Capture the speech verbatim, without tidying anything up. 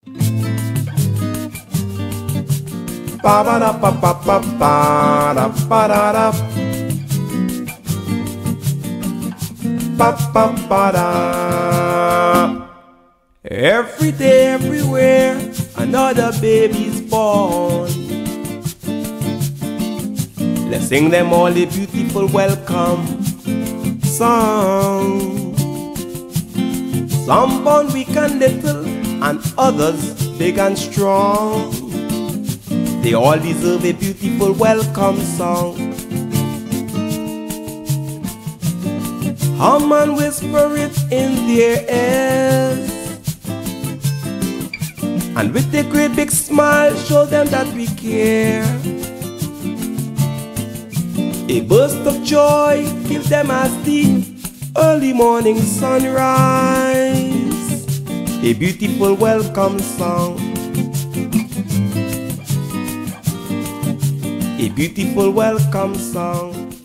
Ba ba da ba ba ba ba da ba da da. Ba ba ba da. Every day, everywhere, another baby's born. Let's sing them all a beautiful welcome song. Some born weak and little, and others big and strong. They all deserve a beautiful welcome song. Hum and whisper it in their ears, and with a great big smile show them that we care. A burst of joy give them as the early morning sunrise. A beautiful welcome song. A beautiful welcome song.